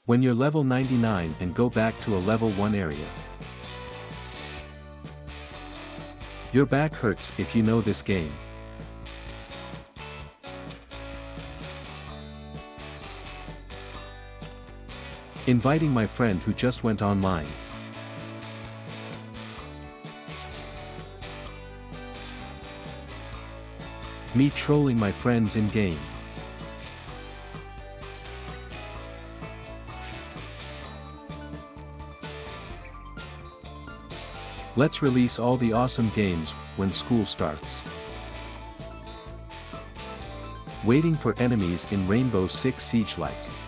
When you're level 99 and go back to a level 1 area. Your back hurts if you know this game. Inviting my friend who just went online. Me trolling my friends in game. Let's release all the awesome games when school starts. Waiting for enemies in Rainbow Six Siege like.